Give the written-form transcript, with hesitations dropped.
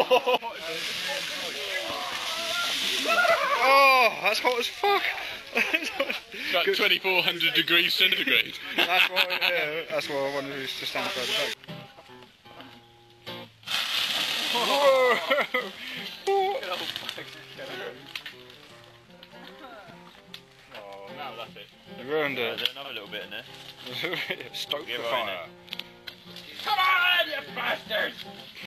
Oh, that's hot as fuck. About 2400 degrees centigrade. That's what I wanted to stand further back. Whoa! Oh, now that's it. You ruined it. There's another little bit in there. Stoke the Get right in fire. Come on, you bastards!